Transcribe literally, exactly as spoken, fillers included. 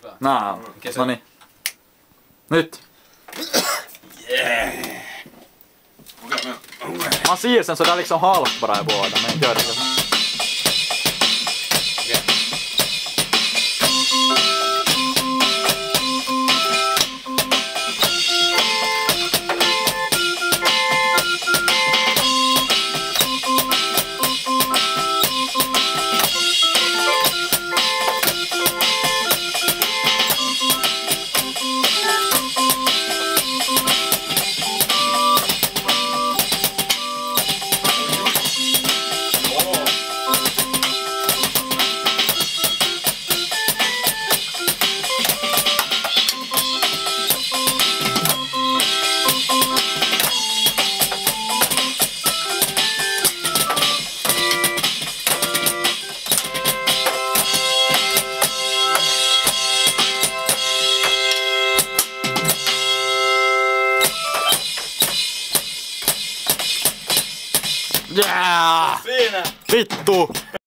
Nää, no niin. Nyt. Yeah. Man ser sen så där liksom halvt bara i båda, men gör det. Yeah! Siinä! Vittu!